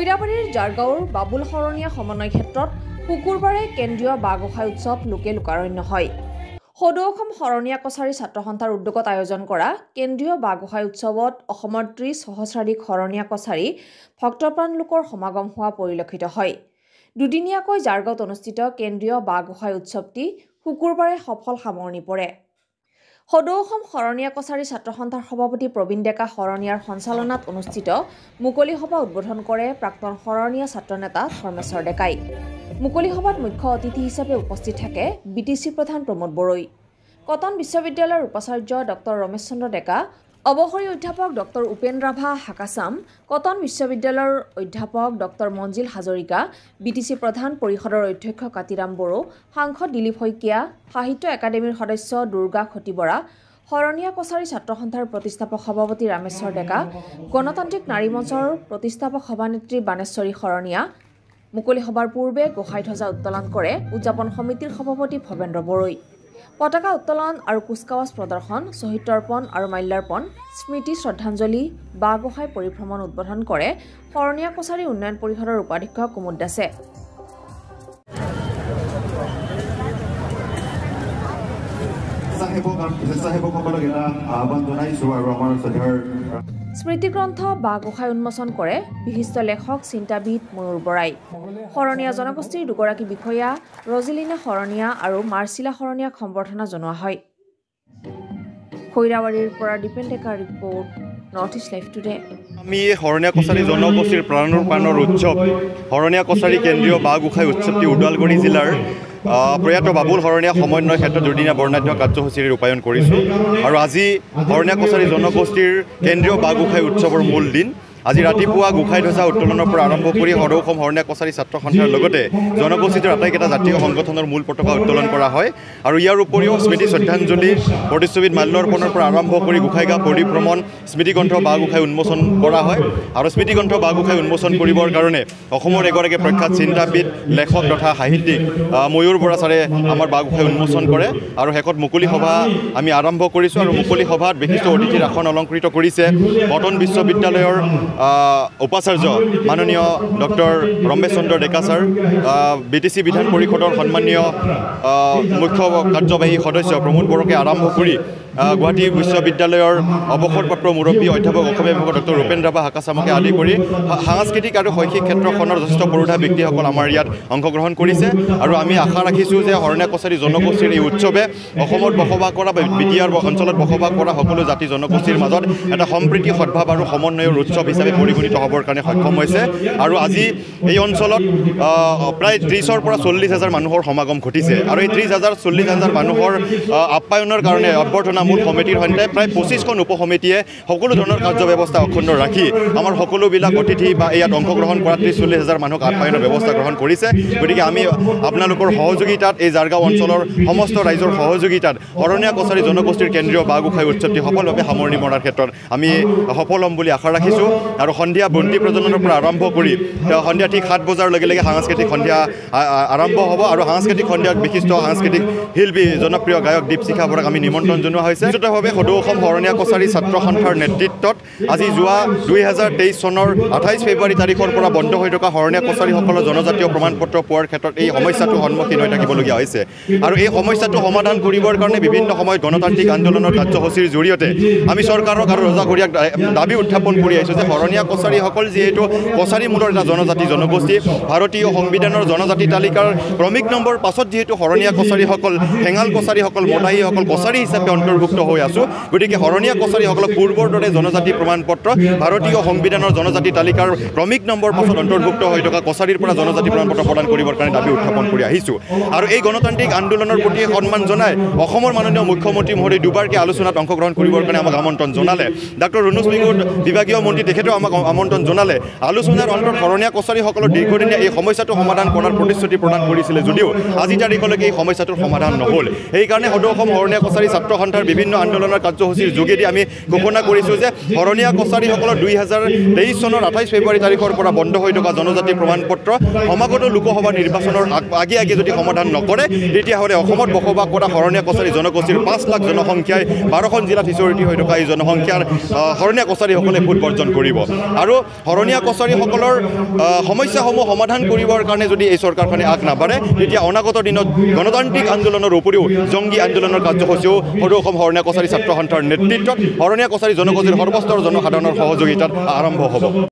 খৈৰাবাৰীৰ জাৰগাঁৱৰ বাবুল শৰণীয়া সমন্বয় ক্ষেত্ৰত শুকুৰবাৰে কেন্দ্ৰীয় বাঁহ গোঁসাই উৎসৱ লোকে লোকাৰণ্য হয়। সদৌ অসম শৰণীয়া কছাৰী ছাত্ৰ সন্থাৰ উদ্যোগত আয়োজন কৰা কেন্দ্ৰীয় বাঁহ গোঁসাই উৎসৱত অসমৰ 30 সহস্ৰাধিক শৰণীয়া কছাৰী ভক্তপ্ৰাণ লোকৰ সমাগম হোৱা পৰিলক্ষিত হয়। দুদিনীয়াকৈ জাৰগাঁৱত অনুষ্ঠিত কেন্দ্ৰীয় বাঁহ গোঁসাই উৎসৱটি শুকুৰবাৰে সফল সামৰণি পৰে। সদৌ অসম শৰণীয়া কছাৰী ছাত্ৰ সন্থাৰ সভাপতি প্ৰবীণ ডেকা শৰণীয়াৰ সঞ্চালনাত অনুষ্ঠিত মুকলি সভা উদ্বোধন কৰে প্ৰাক্তন শৰণীয়া ছাত্ৰ নেতা ধৰ্মেশ্বৰ ডেকাই। মুকলি সভাত মুখ্য অতিথি হিচাপে উপস্থিত থাকে বিটিচি প্ৰধান প্ৰমোদ বড়ৈ, কটন বিশ্ববিদ্যালয়ৰ উপাচাৰ্য ডক্টৰ ৰমেশ চন্দ্ৰ ডেকা, অৱসৰী অধ্যাপক ডক্টৰ উপেন ৰাভা হাকাচাম, কটন বিশ্ববিদ্যালয়ৰ অধ্যাপক ডক্টৰ মঞ্জিল হাজৰিকা, বিটিচি প্ৰধান পৰিষদৰ অধ্যক্ষ কাতিৰাম বড়ো, সাংসদ দিলীপ শইকীয়া, সাহিত্য একাডেমীৰ সদস্য দুৰ্গা খতিবৰা, শৰণীয়া কছাৰী ছাত্ৰ সন্থাৰ প্ৰতিষ্ঠাপক সভাপতি ৰামেশ্বৰ ডেকা, গণতান্ত্ৰিক নাৰী মঞ্চৰ প্ৰতিষ্ঠাপক সভানেত্ৰী বাণেশ্বৰী শৰণীয়া। মুকলি সভাৰ পূৰ্বে গোঁসাই ধ্বজা উত্তোলন কৰে উদযাপন সমিতিৰ সভাপতি ভৱেন্দ্ৰ বড়ৈ। পতাকা উত্তোলন আৰু কুচকাৱাজ প্ৰদৰ্শন, শ্বহীদ তৰ্পণ আৰু মাল্যাৰ্পণ, স্মৃতি শ্ৰদ্ধাঞ্জলি, বাঁহ গোঁসাই পৰিভ্ৰমণ উদ্বোধন কৰে শৰণীয়া কছাৰী উন্নয়ন পৰিষদৰ উপাধ্যক্ষ কুমুদ দাসে। স্মৃতিগ্ৰন্থ বাঁহ গোঁসাই উন্মোচন কৰে বিশিষ্ট লেখক চিন্তাবিদ ময়ূৰ বৰাই। শৰণীয়া জনগোষ্ঠীৰ দুগৰাকী বিষয়া ৰজিলিনা শৰণীয়া আৰু মাৰ্চিলা শৰণীয়াক সম্বৰ্ধনা জনোৱা হয়। খৈৰাবাৰীৰ পৰা দীপেন ডেকাৰ report, North East Live today. আমি শৰণীয়া কছাৰী জনগোষ্ঠীৰ প্ৰাণৰ উৎসৱ শৰণীয়া কছাৰী কেন্দ্ৰীয় বাঁহ গোঁসাই উৎসৱটি ওদালগুৰি জিলাৰ প্ৰয়াত বাবুল শৰণীয়া সমন্বয় ক্ষেত্ৰত দুদিনীয়া বৰ্ণাঢ্য কাৰ্যসূচীৰে ৰূপায়ণ কৰিছোঁ। আৰু আজি শৰণীয়া কছাৰী জনগোষ্ঠীৰ কেন্দ্ৰীয় বাঁহ গোঁসাই উৎসৱৰ মূল দিন। আজি ৰাতিপুৱা গোঁসাই ধ্বজা উত্তোলনৰ পৰা আৰম্ভ কৰি সদৌ অসম শৰণীয়া কছাৰী ছাত্ৰ সন্থাৰ লগতে জনগোষ্ঠীটোৰ আটাইকেইটা জাতীয় সংগঠনৰ মূল পতাকা উত্তোলন কৰা হয়। আৰু ইয়াৰ উপৰিও স্মৃতি শ্ৰদ্ধাঞ্জলি, প্ৰতিচ্ছবিত মাল্যাৰ্পণৰ পৰা আৰম্ভ কৰি গোঁসাইগাঁও পৰিভ্ৰমণ, স্মৃতিগ্ৰন্থ বাঁহ গোঁসাই উন্মোচন কৰা হয়। আৰু স্মৃতিগ্ৰন্থ বাঁহ গোঁসাই উন্মোচন কৰিবৰ কাৰণে অসমৰ এগৰাকী প্ৰখ্যাত চিন্তাবিদ, লেখক তথা সাহিত্যিক ময়ূৰ বৰা ছাৰে আমাৰ বাঁহ গোঁসাই উন্মোচন কৰে। আৰু শেষত মুকলি সভা আমি আৰম্ভ কৰিছোঁ। আৰু মুকলি সভাত বিশিষ্ট অতিথিৰ আসন অলংকৃত কৰিছে কটন বিশ্ববিদ্যালয়ৰ উপাচাৰ্য মাননীয় doctor Ramesh Chandra Deka sir, BTC বিধান পৰিষদৰ সন্মানীয় মুখ্য কাৰ্যবাহী সদস্য প্ৰমোদ বড়োকে আৰম্ভ কৰি গুৱাহাটী বিশ্ববিদ্যালয়ৰ অৱসৰপ্ৰাপ্ত মুৰব্বী অধ্যাপক অসমীয়া বিভাগৰ ডক্টৰ উপেন ৰাভা হাকাচামকে আদি কৰি সাংস্কৃতিক আৰু শৈক্ষিক ক্ষেত্ৰখনৰ যথেষ্ট পুৰোধা ব্যক্তিসকল আমাৰ ইয়াত অংশগ্ৰহণ কৰিছে। আৰু আমি আশা ৰাখিছোঁ যে শৰণীয়া কছাৰী জনগোষ্ঠীৰ এই উৎসৱে অসমত বসবাস কৰা বা বিটিআৰ অঞ্চলত বসবাস কৰা সকলো জাতি জনগোষ্ঠীৰ মাজত এটা সম্প্ৰীতি, সদ্ভাৱ আৰু সমন্বয়ৰ উৎসৱ হিচাপে পৰিগণিত হ'বৰ কাৰণে সক্ষম হৈছে। আৰু আজি এই অঞ্চলত প্ৰায় 30ৰ পৰা 40,000 মানুহৰ সমাগম ঘটিছে। আৰু এই 30,000-40,000 মানুহৰ আপ্যায়নৰ কাৰণে অভ্যৰ্থনা মূল সমিতিৰ সৈতে প্ৰায় 25খন উপসমিতিয়ে সকলো ধৰণৰ কাৰ্যব্যৱস্থা অক্ষুণ্ণ ৰাখি আমাৰ সকলোবিলাক অতিথি বা ইয়াত অংশগ্ৰহণ কৰা 30-40,000 মানুহক আপ্যায়নৰ ব্যৱস্থা গ্ৰহণ কৰিছে। গতিকে আমি আপোনালোকৰ সহযোগিতাত, এই জাৰগাঁও অঞ্চলৰ সমস্ত ৰাইজৰ সহযোগিতাত শৰণীয়া কছাৰী জনগোষ্ঠীৰ কেন্দ্ৰীয় বাঁহ গোঁসাই উৎসৱটি সফলভাৱে সামৰণি মৰাৰ ক্ষেত্ৰত আমি সফল হ'ম বুলি আশা ৰাখিছোঁ। আৰু সন্ধিয়া বন্তি প্ৰজ্বলনৰ পৰা আৰম্ভ কৰি সন্ধিয়া ঠিক 7 বজাৰ লগে লগে সাংস্কৃতিক সন্ধিয়া আৰম্ভ হ'ব। আৰু সাংস্কৃতিক সন্ধিয়াত বিশিষ্ট সাংস্কৃতিক শিল্পী, জনপ্ৰিয় গায়ক দীপশিখা বৰাক আমি নিমন্ত্ৰণ জনোৱা হৈছে। নিশ্চিতভাৱে সদৌ অসম শৰণীয়া কছাৰী ছাত্ৰ সন্থাৰ নেতৃত্বত আজি যোৱা 2023 চনৰ 28 ফেব্ৰুৱাৰী তাৰিখৰ পৰা বন্ধ হৈ থকা শৰণীয়া কছাৰীসকলৰ জনজাতীয় প্ৰমাণপত্ৰ পোৱাৰ ক্ষেত্ৰত এই সমস্যাটো সন্মুখীন হৈ থাকিবলগীয়া হৈছে। আৰু এই সমস্যাটো সমাধান কৰিবৰ কাৰণে বিভিন্ন সময়ত গণতান্ত্ৰিক আন্দোলনৰ কাৰ্যসূচীৰ জৰিয়তে আমি চৰকাৰক আৰু ৰজাঘৰীয়াক দাবী উত্থাপন কৰি আহিছোঁ যে শৰণীয়া কছাৰীসকল যিহেতু কছাৰী মূলৰ এটা জনগোষ্ঠী, ভাৰতীয় সংবিধানৰ জনজাতি তালিকাৰ ক্ৰমিক নম্বৰ পাছত যিহেতু শৰণীয়া কছাৰীসকল, ঠেঙাল কছাৰীসকল, মদাহীসকল কছাৰী হিচাপে অন্তৰ্ভুক্ত হৈ আছোঁ। গতিকে শৰণীয়া কছাৰীসকলক পূৰ্বৰ দৰে জনজাতি প্ৰমাণপত্ৰ, ভাৰতীয় সংবিধানৰ জনজাতি তালিকাৰ ক্ৰমিক নম্বৰ পাছত অন্তৰ্ভুক্ত হৈ থকা কছাৰীৰ পৰা জনজাতি প্ৰমাণপত্ৰ প্ৰদান কৰিবৰ কাৰণে দাবী উত্থাপন কৰি আহিছোঁ। আৰু এই গণতান্ত্ৰিক আন্দোলনৰ প্ৰতি সন্মান জনাই অসমৰ মাননীয় মুখ্যমন্ত্ৰী মহোদয় দুবাৰকৈ আলোচনাত অংশগ্ৰহণ কৰিবৰ কাৰণে আমাক আমন্ত্ৰণ জনালে। ডক্টৰ ৰুনুজ পেগুৰ বিভাগীয় মন্ত্ৰী তেখেতেও আমাক আমন্ত্ৰণ জনালে। আলোচনাৰ অন্তত শৰণীয়া কছাৰীসকলৰ দীৰ্ঘদিনীয়া এই সমস্যাটো সমাধান কৰাৰ প্ৰতিশ্ৰুতি প্ৰদান কৰিছিলে যদিও আজি তাৰিখলৈকে এই সমস্যাটোৰ সমাধান নহ'ল। সেইকাৰণে সদৌ অসম শৰণীয়া কছাৰী ছাত্ৰ সন্থাৰ বিভিন্ন আন্দোলনৰ কাৰ্যসূচীৰ যোগেদি আমি ঘোষণা কৰিছোঁ যে শৰণীয়া কছাৰীসকলৰ 2023 চনৰ 28 ফেব্ৰুৱাৰী তাৰিখৰ পৰা বন্ধ হৈ থকা জনজাতি প্ৰমাণপত্ৰ সমাগত লোকসভা নিৰ্বাচনৰ আগে আগে যদি সমাধান নকৰে তেতিয়াহ'লে অসমত বসবাস কৰা শৰণীয়া কছাৰী জনগোষ্ঠীৰ 5 লাখ জনসংখ্যাই 12খন জিলাত সিঁচৰতি হৈ থকা এই জনসংখ্যাৰ শৰণীয়া কছাৰীসকলে ভোট বৰ্জন কৰিব আৰু শৰণীয়া কছাৰীসকলৰ সমস্যাসমূহ সমাধান কৰিবৰ কাৰণে যদি এই চৰকাৰখনে আগ নাবাঢ়ে তেতিয়া অনাগত দিনত গণতান্ত্ৰিক আন্দোলনৰ উপৰিও জংগী আন্দোলনৰ কাৰ্যসূচীও সদৌ অসম শৰণীয়া কছাৰী ছাত্ৰ সন্থাৰ নেতৃত্বত শৰণীয়া কছাৰী জনগোষ্ঠীৰ সৰ্বস্তৰ জনসাধাৰণৰ সহযোগিতাত আৰম্ভ হ'ব।